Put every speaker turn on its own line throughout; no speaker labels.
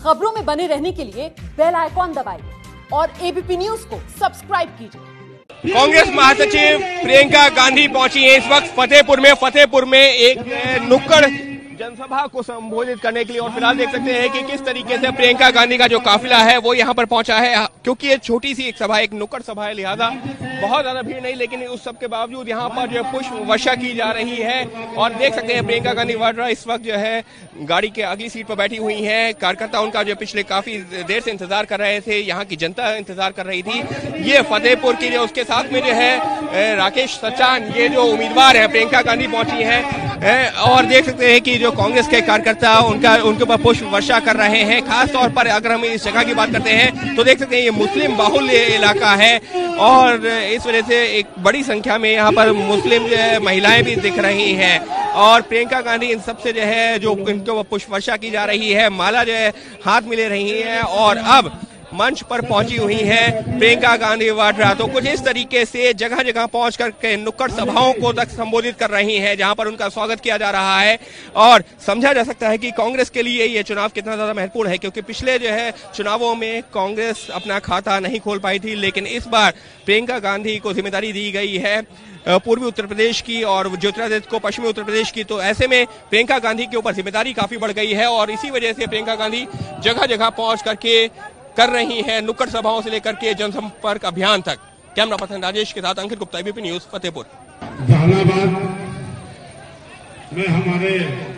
खबरों में बने रहने के लिए बेल आइकॉन दबाइए और एबीपी न्यूज को सब्सक्राइब कीजिए।
कांग्रेस महासचिव प्रियंका गांधी पहुंची है इस वक्त फतेहपुर में एक नुक्कड़ जनसभा को संबोधित करने के लिए। और फिलहाल देख सकते हैं कि किस तरीके से प्रियंका गांधी का जो काफिला है वो यहां पर पहुंचा है, क्योंकि ये छोटी सी एक सभा, एक नुक्कड़ सभा है, लिहाजा बहुत ज्यादा भीड़ नहीं, लेकिन उस सब के बावजूद यहां पर जो पुष्प वर्षा की जा रही है। और देख सकते हैं प्रियंका गांधी वाड्रा इस वक्त जो है गाड़ी के अगली सीट पर बैठी हुई है। कार्यकर्ता उनका जो पिछले काफी देर से इंतजार कर रहे थे, यहाँ की जनता इंतजार कर रही थी। ये फतेहपुर की जो उसके साथ में जो है राकेश सचान, ये जो उम्मीदवार है, प्रियंका गांधी पहुंची है। और देख सकते हैं कि जो कांग्रेस के कार्यकर्ता उनके ऊपर पुष्प वर्षा कर रहे हैं। खास तौर पर अगर हम इस जगह की बात करते हैं तो देख सकते हैं ये मुस्लिम बाहुल्य इलाका है और इस वजह से एक बड़ी संख्या में यहाँ पर मुस्लिम महिलाएं भी दिख रही हैं। और प्रियंका गांधी इन सबसे जो है जो इनको पुष्प वर्षा की जा रही है, माला जो है हाथ में ले रही है और अब मंच पर पहुंची हुई है प्रियंका गांधी वाड्रा। तो कुछ इस तरीके से जगह जगह पहुंच कर नुक्कड़ सभाओं को तक संबोधित कर रही हैं, जहां पर उनका स्वागत किया जा रहा है। और समझा जा सकता है कि कांग्रेस के लिए ये चुनाव कितना ज्यादा महत्वपूर्ण है, क्योंकि पिछले जो है चुनावों में कांग्रेस अपना खाता नहीं खोल पाई थी, लेकिन इस बार प्रियंका गांधी को जिम्मेदारी दी गई है पूर्वी उत्तर प्रदेश की और ज्योतिरादित्य को पश्चिमी उत्तर प्रदेश की। तो ऐसे में प्रियंका गांधी के ऊपर जिम्मेदारी काफी बढ़ गई है और इसी वजह से प्रियंका गांधी जगह जगह पहुंच करके कर रही हैं, नुक्कड़ सभाओं से लेकर के जनसंपर्क अभियान तक। कैमरा पर्सन राजेश के साथ अंकित गुप्ता, एबीपी न्यूज, फतेहपुर।
जहानाबाद में हमारे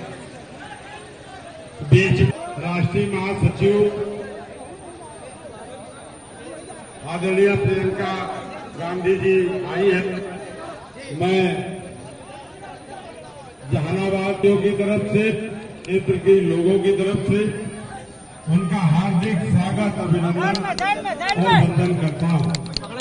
बीच राष्ट्रीय महासचिव आदरणीय प्रियंका गांधी जी आई है। मैं जहानाबादियों की तरफ से, क्षेत्र के लोगों की तरफ से उनका हार्दिक स्वागत, अभिनंदन और वंदन करता हूँ।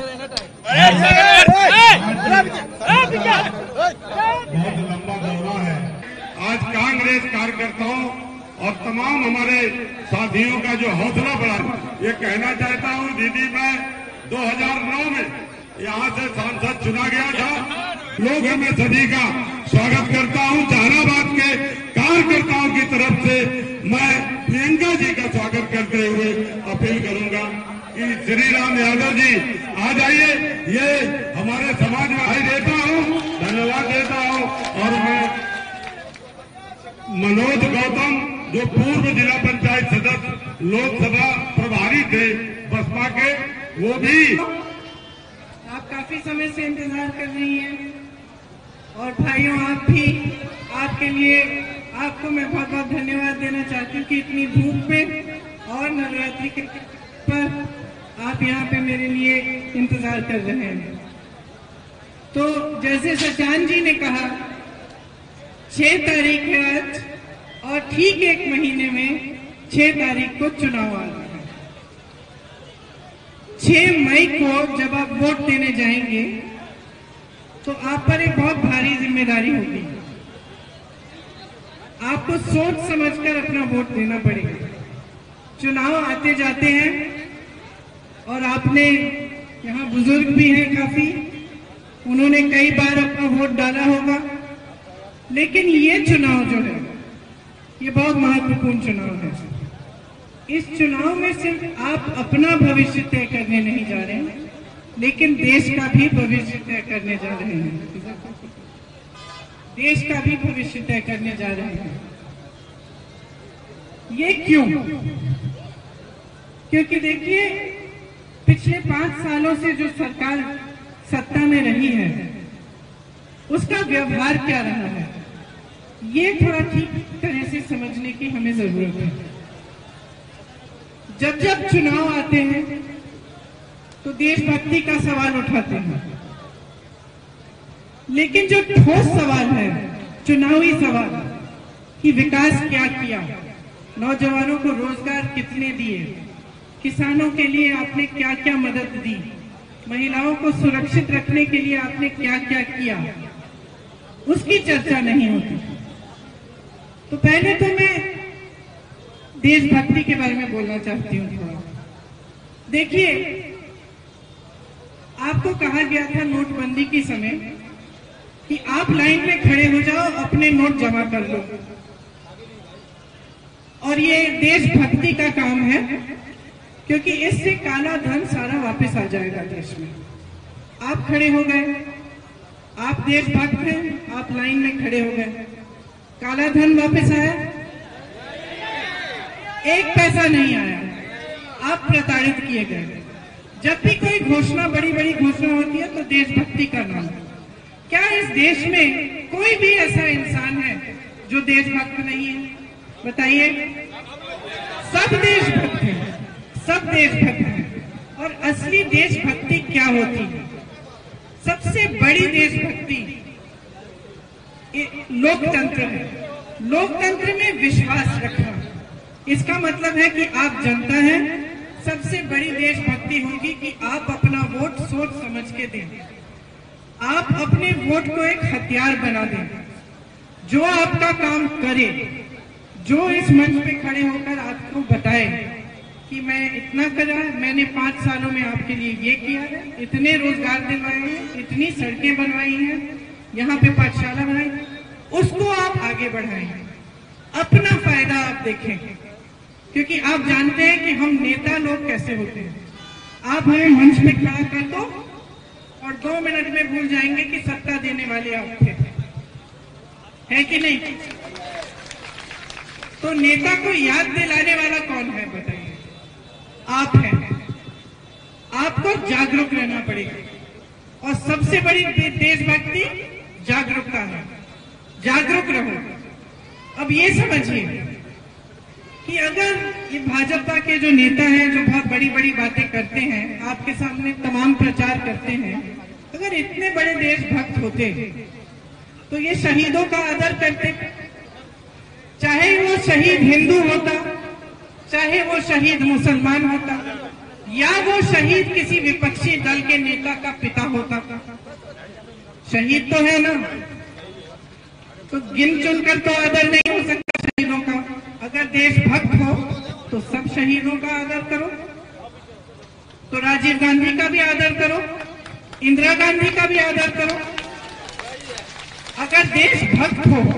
बहुत लंबा दौरा है। आज कांग्रेस कार्यकर्ताओं और तमाम हमारे साथियों का जो हौसला बढ़ा, ये कहना चाहता हूँ दीदी, मैं 2009 में यहाँ से सांसद चुना गया था। लोग मैं सभी का स्वागत करता हूँ। जहानाबाद के कार्यकर्ताओं की तरफ से मैं प्रियंका जी का स्वागत करते हुए अपील करूंगा कि श्री राम यादव जी आ जाइए। ये हमारे समाज में आई देता हूँ, धन्यवाद देता हूँ। और मैं मनोज गौतम, जो पूर्व जिला पंचायत सदस्य लोकसभा प्रभारी थे बसपा के, वो भी
आप काफी समय से इंतजार कर रही हैं। और भाइयों, आप भी, आपके लिए आपको मैं बहुत बहुत धन्यवाद देना चाहती हूँ कि इतनी धूप में और नवरात्रि के पर आप यहाँ पे मेरे लिए इंतजार कर रहे हैं। तो जैसे सचान जी ने कहा, 6 तारीख है आज और ठीक 1 महीने में 6 तारीख को चुनाव आ रहा है। 6 मई को जब आप वोट देने जाएंगे तो आप पर एक बहुत भारी जिम्मेदारी होगी। आपको सोच समझकर अपना वोट देना पड़ेगा। चुनाव आते जाते हैं और आपने, यहाँ बुजुर्ग भी हैं काफी, उन्होंने कई बार अपना वोट डाला होगा, लेकिन ये चुनाव जो है ये बहुत महत्वपूर्ण चुनाव है। इस चुनाव में सिर्फ आप अपना भविष्य तय करने नहीं जा रहे हैं, लेकिन देश का भी भविष्य तय करने जा रहे हैं। देश का भी भविष्य तय करने जा रहे हैं। ये क्यों? क्योंकि देखिए, पिछले 5 सालों से जो सरकार सत्ता में रही है, उसका व्यवहार क्या रहा है, ये थोड़ा ठीक तरह से समझने की हमें जरूरत है। जब जब चुनाव आते हैं तो देशभक्ति का सवाल उठाते हैं, लेकिन जो ठोस सवाल है, चुनावी सवाल कि विकास क्या किया, नौजवानों को रोजगार कितने दिए, किसानों के लिए आपने क्या क्या मदद दी, महिलाओं को सुरक्षित रखने के लिए आपने क्या क्या किया, उसकी चर्चा नहीं होती। तो पहले तो मैं देशभक्ति के बारे में बोलना चाहती हूँ थोड़ा। देखिए, आपको कहा गया था नोटबंदी के समय कि आप लाइन में खड़े हो जाओ, अपने नोट जमा कर लो। और ये देशभक्ति का काम है, क्योंकि इससे काला धन सारा वापस आ जाएगा देश में। आप खड़े हो गए, आप देशभक्त हैं, आप लाइन में खड़े हो गए, काला धन वापस आया? एक पैसा नहीं आया, आप प्रताड़ित किए गए। जब भी कोई घोषणा, बड़ी बड़ी घोषणा होती है तो देशभक्ति का नाम है। क्या इस देश में कोई भी ऐसा इंसान है जो देशभक्त नहीं है? बताइए। सब देशभक्त हैं, सब देशभक्त हैं। और असली देशभक्ति क्या होती है? सबसे बड़ी देशभक्ति लोकतंत्र है। लोकतंत्र में विश्वास रखना, इसका मतलब है कि आप जनता हैं। सबसे बड़ी देशभक्ति होगी कि आप अपना वोट सोच समझ के दें। आप अपने वोट को एक हथियार बना दें, जो आपका काम करे, जो इस मंच पे खड़े होकर आपको बताए कि मैं इतना करा, मैंने 5 सालों में आपके लिए ये किया है, इतने रोजगार दिलवाए हैं, इतनी सड़कें बनवाई हैं, यहाँ पे पाठशाला बनाई, उसको आप आगे बढ़ाएं। अपना फायदा आप देखें, क्योंकि आप जानते हैं कि हम नेता लोग कैसे होते हैं। आप हमें मंच पे खड़ा कर दो और 2 मिनट में भूल जाएंगे कि सत्ता देने वाले आप थे, है कि नहीं? तो नेता को याद दिलाने वाला कौन है बताइए? आप हैं। आपको जागरूक रहना पड़ेगा, और सबसे बड़ी देशभक्ति जागरूकता है। जागरूक रहो। अब ये समझिए कि अगर ये भाजपा के जो नेता हैं, जो बहुत बड़ी बड़ी बातें करते हैं, आपके सामने तमाम प्रचार करते हैं, अगर इतने बड़े देशभक्त होते तो ये शहीदों का आदर करते। चाहे वो शहीद हिंदू होता, चाहे वो शहीद मुसलमान होता, या वो शहीद किसी विपक्षी दल के नेता का पिता होता, शहीद तो है ना, तो गिन चुनकर तो आदर नहीं हो सकता शहीदों का। अगर देशभक्त हो तो सब शहीदों का आदर करो, तो राजीव गांधी का भी आदर करो, इंदिरा गांधी का भी आदर करो। अगर देशभक्त हो,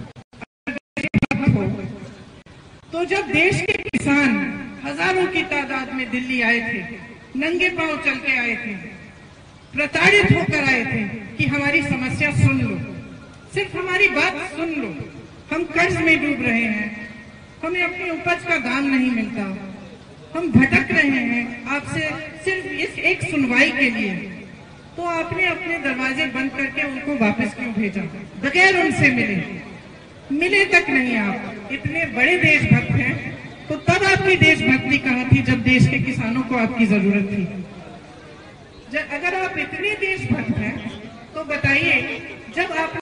तो जब देश के किसान हजारों की तादाद में दिल्ली आए थे, नंगे पांव चल के आए थे, प्रताड़ित होकर आए थे कि हमारी समस्या सुन लो, सिर्फ हमारी बात सुन लो, हम कर्ज में डूब रहे हैं, हमें अपनी उपज का दाम नहीं मिलता, हम भटक रहे हैं, आपसे सिर्फ इस एक सुनवाई के लिए, तो आपने अपने दरवाजे बंद करके उनको वापस क्यों भेजा? बगैर उनसे मिले तक नहीं। आप इतने बड़े देशभक्त हैं, तो तब आपकी देशभक्ति कहाँ थी जब देश के किसानों को आपकी जरूरत थी? अगर आप इतने देशभक्त हैं तो बताइए, जब आप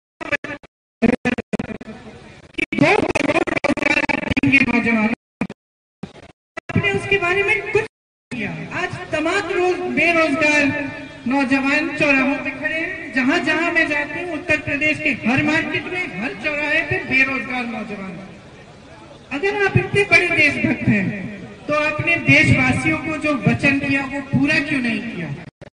2 करोड़ रोजगार देंगे नौजवानों, आपने उसके बारे में कुछ किया। आज तमाम बेरोजगार नौजवान चौराहों पे खड़े हैं। जहां जहां मैं जाती हूँ, उत्तर प्रदेश के हर मार्केट में, हर चौराहे पे बेरोजगार नौजवान। अगर आप इतने बड़े देशभक्त हैं तो आपने देशवासियों को जो वचन किया वो पूरा क्यों नहीं किया?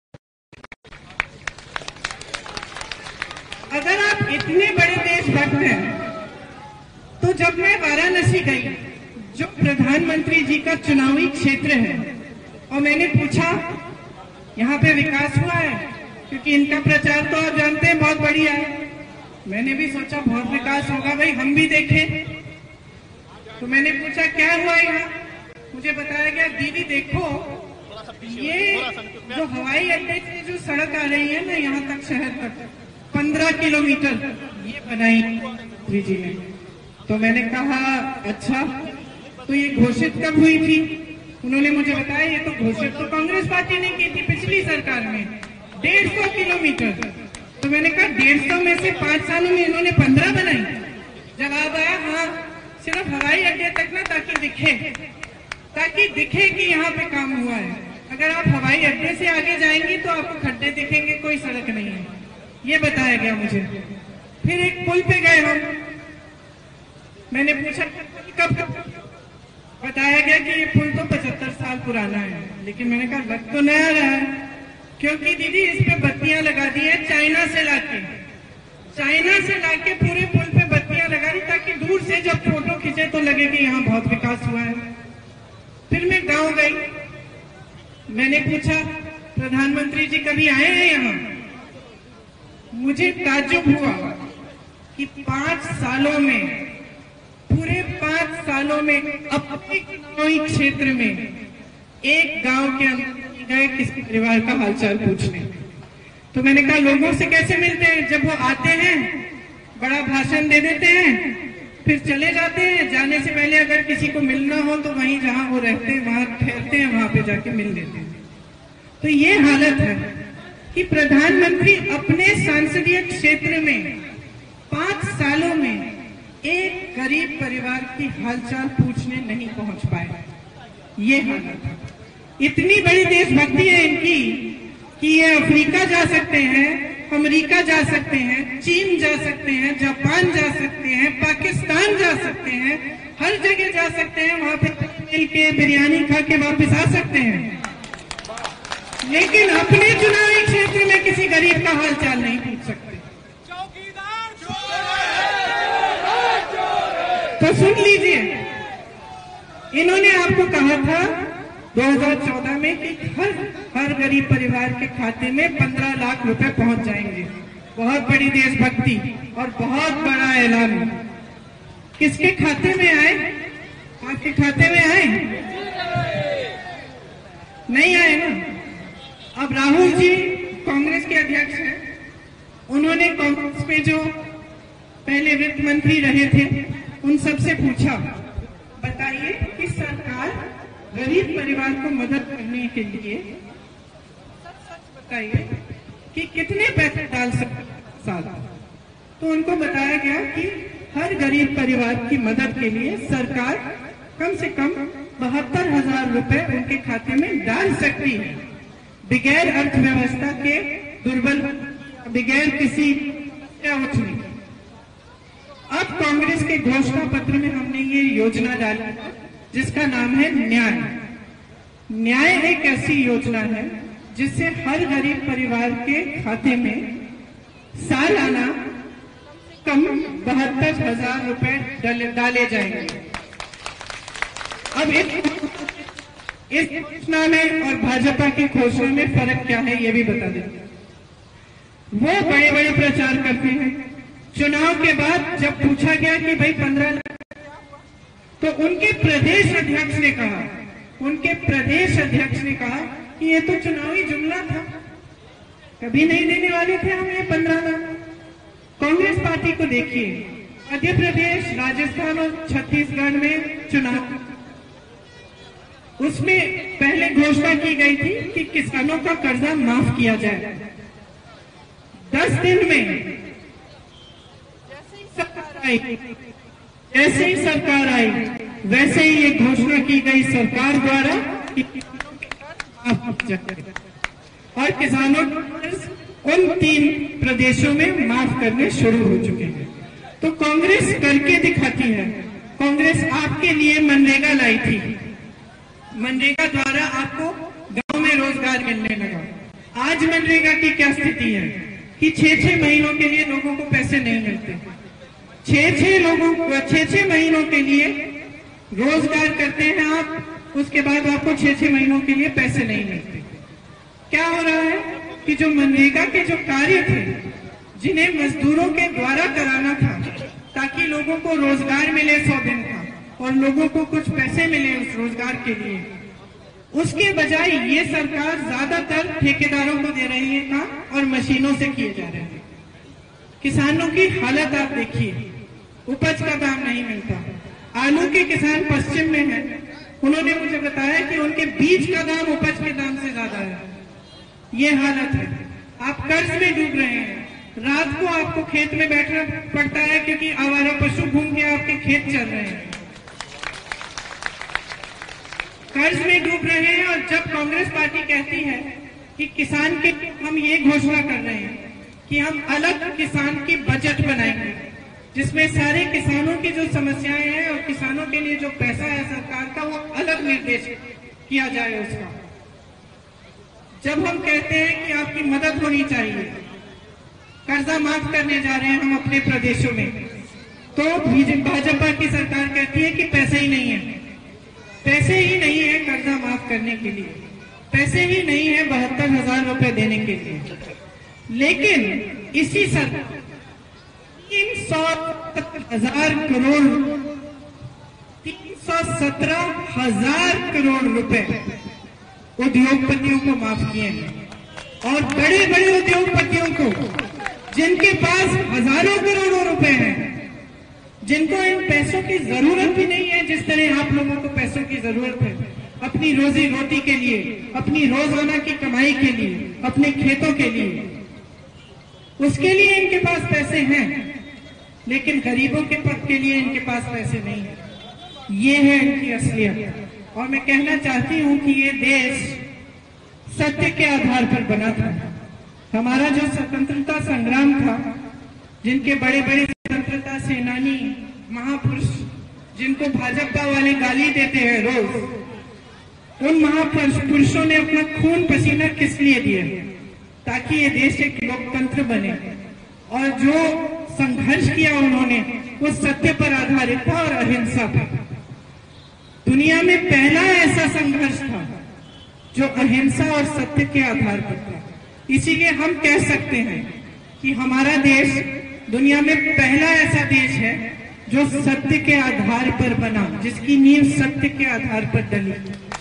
अगर आप इतने बड़े देशभक्त हैं तो जब मैं वाराणसी गई, जो प्रधानमंत्री जी का चुनावी क्षेत्र है, और मैंने पूछा यहाँ पे विकास हुआ है, क्योंकि इनका प्रचार तो आप जानते हैं बहुत बढ़िया है। मैंने भी सोचा बहुत विकास होगा भाई, हम भी देखें। तो मैंने पूछा क्या हुआ यहाँ? मुझे बताया गया, दीदी देखो, ये जो हवाई अड्डे से जो सड़क आ रही है ना यहाँ तक, शहर तक 15 किलोमीटर ये बनाई मंत्री जी ने। तो मैंने कहा अच्छा, तो ये घोषित कब हुई थी? उन्होंने मुझे बताया ये तो घोषित तो कांग्रेस पार्टी ने की थी पिछली सरकार में, 150 किलोमीटर। तो मैंने कहा 150 में से 5 सालों में इन्होंने 15 बनाई। जवाब आया हाँ, सिर्फ हवाई अड्डे तक ना, ताकि दिखे कि यहाँ पे काम हुआ है। अगर आप हवाई अड्डे से आगे जाएंगी तो आपको खड्डे दिखेंगे, कोई सड़क नहीं है, ये बताया गया मुझे। फिर एक पुल पे गए हम, मैंने पूछा कब? बताया गया कि ये पुल तो 75 साल पुराना है। लेकिन मैंने कहा लग तो नया रहा है, क्योंकि दीदी इस पे बत्तियां लगा दी है चाइना से लाके पूरे पुल पे बत्तियां लगा दी, ताकि दूर से जब फोटो खींचे तो लगे कि यहाँ बहुत विकास हुआ है। फिर मैं गांव गई, मैंने पूछा प्रधानमंत्री जी कभी आए हैं यहाँ? मुझे ताज्जुब हुआ कि 5 सालों में, पूरे 5 सालों में अपने चुनावी क्षेत्र में एक गांव के अंदर गए किसी परिवार का हालचाल पूछने। तो मैंने कहा लोगों से कैसे मिलते हैं? जब वो आते हैं बड़ा भाषण दे देते हैं, फिर चले जाते हैं। जाने से पहले अगर किसी को मिलना हो तो वहीं जहां वो रहते हैं वहां ठहरते हैं, वहां पे जाके मिल लेते हैं। तो ये हालत है कि प्रधानमंत्री अपने संसदीय क्षेत्र में 5 सालों में एक गरीब परिवार की हालचाल पूछने नहीं पहुंच पाए। ये हालत है। इतनी बड़ी देशभक्ति है इनकी कि ये अफ्रीका जा सकते हैं, अमेरिका जा सकते हैं, चीन जा सकते हैं, जापान जा सकते हैं, पाकिस्तान जा सकते हैं, हर जगह जा सकते हैं, वहां पे मिल के बिरयानी खा के वापस आ सकते हैं। लेकिन अपने चुनावी क्षेत्र में किसी गरीब का हालचाल नहीं पूछ सकते। तो सुन लीजिए, इन्होंने आपको कहा था 2014 में कि हर गरीब परिवार के खाते में 15 लाख रुपए पहुंच जाएंगे। बहुत बड़ी देशभक्ति और बहुत बड़ा ऐलान। किसके खाते में आए? आपके खाते में आए? नहीं आए ना। अब राहुल जी कांग्रेस के अध्यक्ष हैं, उन्होंने कांग्रेस में जो पहले वित्त मंत्री रहे थे उन सबसे पूछा, बताइए कि सरकार गरीब परिवार को मदद करने के लिए बताइए कि कितने पैसे डाल सकते साल। तो उनको बताया गया कि हर गरीब परिवार की मदद के लिए सरकार कम से कम 72,000 रुपए उनके खाते में डाल सकती है, बगैर अर्थव्यवस्था के दुर्बल, बगैर किसी उठने। अब कांग्रेस के घोषणा पत्र में हमने ये योजना डाली जिसका नाम है न्याय। न्याय एक ऐसी योजना है जिससे हर गरीब परिवार के खाते में सालाना कम 72,000 रुपए डाले जाएंगे। अब इस घोषणा में और भाजपा की घोषणा में फर्क क्या है ये भी बता देते। वो बड़े बड़े प्रचार करते हैं, चुनाव के बाद जब पूछा गया कि भाई 15 लाख, तो उनके प्रदेश अध्यक्ष ने कहा कि ये तो चुनावी जुमला था, कभी नहीं देने वाले थे हम ये 15 लाख। कांग्रेस पार्टी को देखिए, मध्य प्रदेश, राजस्थान और छत्तीसगढ़ में चुनाव, उसमें पहले घोषणा की गई थी कि किसानों का कर्जा माफ किया जाए। 10 दिन में जैसे ही सरकार आई वैसे ही ये घोषणा की गई सरकार द्वारा कि और किसानों उन 3 प्रदेशों में माफ करने शुरू हो चुके हैं। तो कांग्रेस करके दिखाती है। कांग्रेस आपके लिए मनरेगा लाई थी, मनरेगा द्वारा आपको गांव में रोजगार मिलने लगा। आज मनरेगा की क्या स्थिति है कि 6-6 महीनों के लिए लोगों को पैसे नहीं मिलते। 6-6 महीनों के लिए रोजगार करते हैं आप, उसके बाद आपको 6-6 महीनों के लिए पैसे नहीं मिलते। क्या हो रहा है कि जो मनरेगा के जो कार्य थे, जिन्हें मजदूरों के द्वारा कराना था ताकि लोगों को रोजगार मिले 100 दिन का और लोगों को कुछ पैसे मिले उस रोजगार के लिए, उसके बजाय ये सरकार ज्यादातर ठेकेदारों को दे रही है काम और मशीनों से किए जा रहे हैं। किसानों की हालत आप देखिए, उपज का दाम नहीं मिलता। आलू के किसान पश्चिम में हैं, उन्होंने मुझे बताया कि उनके बीज का दाम उपज के दाम से ज्यादा है। ये हालत है। आप कर्ज में डूब रहे हैं। रात को आपको खेत में बैठना पड़ता है क्योंकि आवारा पशु घूम के आपके खेत चल रहे हैं। कर्ज में डूब रहे हैं। और जब कांग्रेस पार्टी कहती है कि किसान के हम ये घोषणा कर रहे हैं कि हम अलग किसान की बजट बनाएंगे जिसमें सारे किसानों की जो समस्याएं हैं और किसानों के लिए जो पैसा है सरकार का वो अलग निर्देश किया जाए उसका। जब हम कहते हैं कि आपकी मदद होनी चाहिए, कर्जा माफ करने जा रहे हैं हम अपने प्रदेशों में, तो भाजपा की सरकार कहती है कि पैसे ही नहीं है, पैसे ही नहीं है कर्जा माफ करने के लिए, पैसे ही नहीं है 72,000 रुपए देने के लिए। लेकिन इसी सरकार 317,000 करोड़ रुपए उद्योगपतियों को माफ किए हैं, और बड़े बड़े उद्योगपतियों को जिनके पास हजारों करोड़ों रुपए हैं, जिनको इन पैसों की जरूरत भी नहीं है जिस तरह आप लोगों को पैसों की जरूरत है अपनी रोजी रोटी के लिए, अपनी रोजाना की कमाई के लिए, अपने खेतों के लिए, उसके लिए इनके पास पैसे हैं, लेकिन गरीबों के लिए इनके पास पैसे नहीं है। ये है इनकी असलियत। और मैं कहना चाहती हूं कि ये देश सत्य के आधार पर बना था। हमारा जो स्वतंत्रता संग्राम था, जिनके बड़े बड़े स्वतंत्रता सेनानी महापुरुष, जिनको भाजपा वाले गाली देते हैं रोज, उन महापुरुषों ने अपना खून पसीना किस लिए दिया? ताकि ये देश एक लोकतंत्र बने। और जो संघर्ष किया उन्होंने वो सत्य पर आधारित था और अहिंसा पर। दुनिया में पहला ऐसा संघर्ष था जो अहिंसा और सत्य के आधार पर था। इसीलिए हम कह सकते हैं कि हमारा देश दुनिया में पहला ऐसा देश है जो सत्य के आधार पर बना, जिसकी नींव सत्य के आधार पर डली।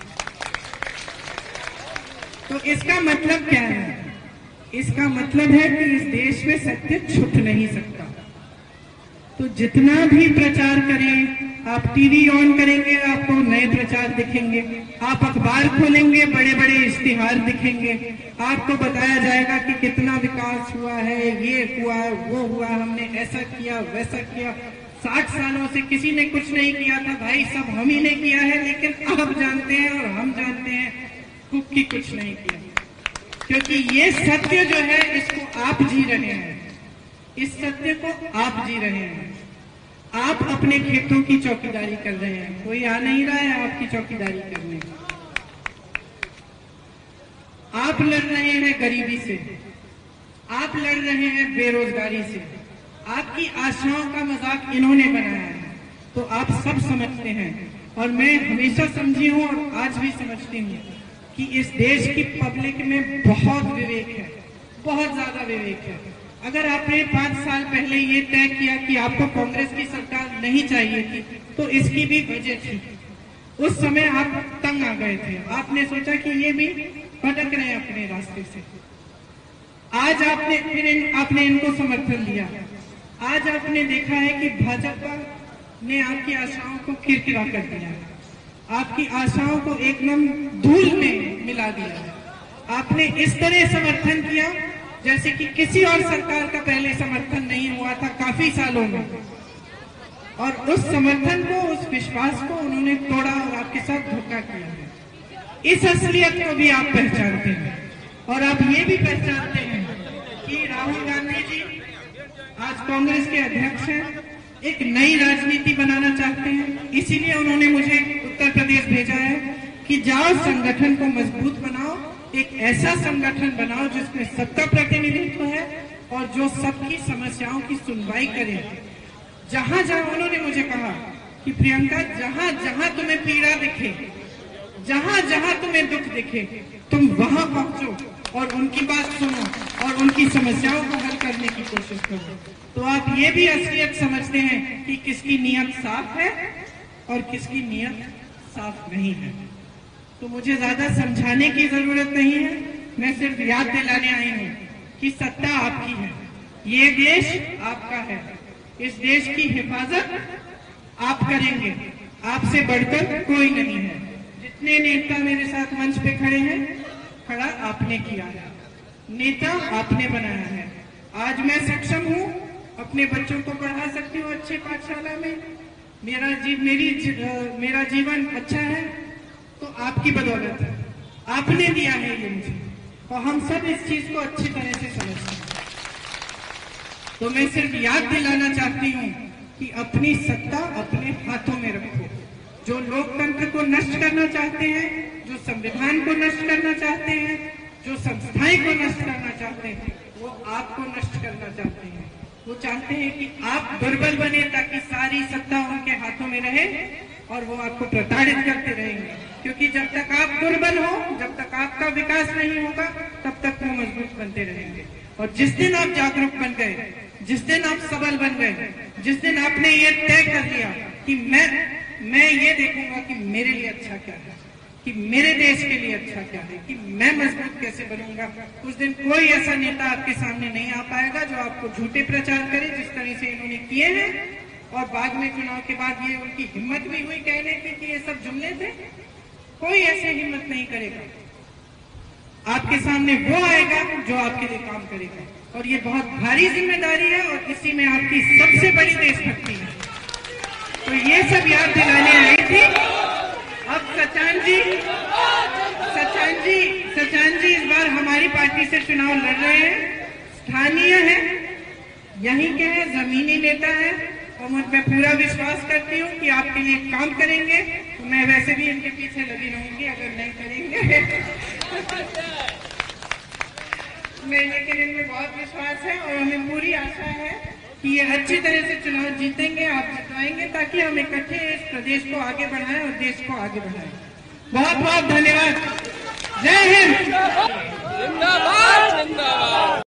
तो इसका मतलब क्या है? इसका मतलब है कि इस देश में सत्य छुप नहीं सकता। तो जितना भी प्रचार करें, आप टीवी ऑन करेंगे आपको नए प्रचार दिखेंगे, आप अखबार खोलेंगे बड़े बड़े इश्तिहार दिखेंगे, आपको बताया जाएगा कि कितना विकास हुआ है, ये हुआ वो हुआ, हमने ऐसा किया वैसा किया, 60 सालों से किसी ने कुछ नहीं किया था भाई, सब हम ही ने किया है। लेकिन आप जानते हैं और हम जानते हैं कुकी कुछ नहीं किया, क्योंकि ये सत्य जो है इसको आप जी रहे हैं, इस सत्य को आप जी रहे हैं। आप अपने खेतों की चौकीदारी कर रहे हैं, कोई आ नहीं रहा है आपकी चौकीदारी करने। आप लड़ रहे हैं गरीबी से, आप लड़ रहे हैं बेरोजगारी से, आपकी आशाओं का मजाक इन्होंने बनाया है। तो आप सब समझते हैं, और मैं हमेशा समझी हूं और आज भी समझती हूं कि इस देश की पब्लिक में बहुत विवेक है, बहुत ज्यादा विवेक है। अगर आपने 5 साल पहले ये तय किया कि आपको कांग्रेस की सरकार नहीं चाहिए थी, तो इसकी भी वजह थी। उस समय आप तंग आ गए थे, आपने सोचा कि ये भी भटक रहे हैं अपने रास्ते से। आज आपने इनको समर्थन दिया। आज आपने देखा है कि भाजपा ने आपकी आशाओं को किरकिरा कर दिया, आपकी आशाओं को एकदम धूल में मिला दिया। आपने इस तरह समर्थन किया जैसे कि किसी और सरकार का पहले समर्थन नहीं हुआ था काफी सालों में, और उस समर्थन को, उस विश्वास को उन्होंने तोड़ा और आपके साथ धोखा किया है। इस असलियत को भी आप पहचानते हैं, और आप ये भी पहचानते हैं कि राहुल गांधी जी आज कांग्रेस के अध्यक्ष हैं, एक नई राजनीति बनाना चाहते हैं। इसीलिए उन्होंने मुझे उत्तर प्रदेश भेजा है कि जाओ संगठन को मजबूत बनाओ, एक ऐसा संगठन बनाओ जिसमें सबका प्रतिनिधित्व है और जो सबकी समस्याओं की सुनवाई करे। जहां जहां उन्होंने मुझे कहा कि प्रियंका, जहां जहां तुम्हें पीड़ा दिखे, जहां जहां तुम्हें दुख दिखे, तुम वहां पहुंचो और उनकी बात सुनो और उनकी समस्याओं को हल करने की कोशिश करो। तो आप ये भी असलियत समझते हैं कि किसकी नीयत साफ है और किसकी नीयत साफ नहीं है। तो मुझे ज्यादा समझाने की जरूरत नहीं है, मैं सिर्फ याद दिलाने आई हूँ कि सत्ता आपकी है, ये देश आपका है, इस देश की हिफाजत आप करेंगे, आपसे बढ़कर कोई नहीं है। जितने नेता मेरे साथ मंच पे खड़े हैं, खड़ा आपने किया है, नेता आपने बनाया है। आज मैं सक्षम हूँ, अपने बच्चों को पढ़ा सकती हूँ अच्छे पाठशाला में, मेरा जीवन अच्छा है, तो आपकी बदौलत है, आपने दिया है ये मुझे, और हम सब इस चीज को अच्छी तरह से समझते हैं। तो मैं सिर्फ याद दिलाना चाहती हूँ कि अपनी सत्ता अपने हाथों में रखो। जो लोकतंत्र को नष्ट करना चाहते हैं, जो संविधान को नष्ट करना चाहते हैं, जो संस्थाएं को नष्ट करना चाहते हैं, वो आपको नष्ट करना चाहते हैं। वो चाहते हैं कि आप दुर्बल बने ताकि सारी सत्ता उनके हाथों में रहे और वो आपको प्रताड़ित करते रहेंगे। क्योंकि जब तक आप दुर्बल हो, जब तक आपका विकास नहीं होगा, तब तक वो मजबूत बनते रहेंगे। और जिस दिन आप जागरूक बन गए, जिस दिन आप सबल बन गए, जिस दिन आपने ये तय कर लिया कि मैं ये देखूंगा कि मेरे लिए अच्छा क्या है, कि मेरे देश के लिए अच्छा क्या है, कि मैं मजबूत कैसे बनूंगा, उस दिन कोई ऐसा नेता आपके सामने नहीं आ पाएगा जो आपको झूठे प्रचार करे जिस तरह से इन्होंने किए हैं। और बाद में चुनाव के बाद ये उनकी हिम्मत भी हुई कहने की कि ये सब जुमले थे। कोई ऐसे हिम्मत नहीं करेगा। आपके सामने वो आएगा जो आपके लिए काम करेगा। और ये बहुत भारी जिम्मेदारी है और इसी में आपकी सबसे बड़ी देशभक्ति है। तो ये सब याद दिलाने आई थी। अब सचान जी इस बार हमारी पार्टी से चुनाव लड़ रहे हैं। स्थानीय है, यहीं के हैं, जमीनी नेता है और मुझ पर पूरा विश्वास करती हूँ कि आपके लिए काम करेंगे। तो मैं वैसे भी इनके पीछे लगी रहूंगी अगर नहीं करेंगे लेकिन इनमें बहुत विश्वास है और हमें पूरी आशा है कि ये अच्छी तरह से चुनाव जीतेंगे, आप जितवाएंगे ताकि हम इकट्ठे इस प्रदेश को आगे बढ़ाएं और देश को आगे बढ़ाएं। बहुत बहुत धन्यवाद। जय हिंद।
जिंदाबाद जिंदाबाद।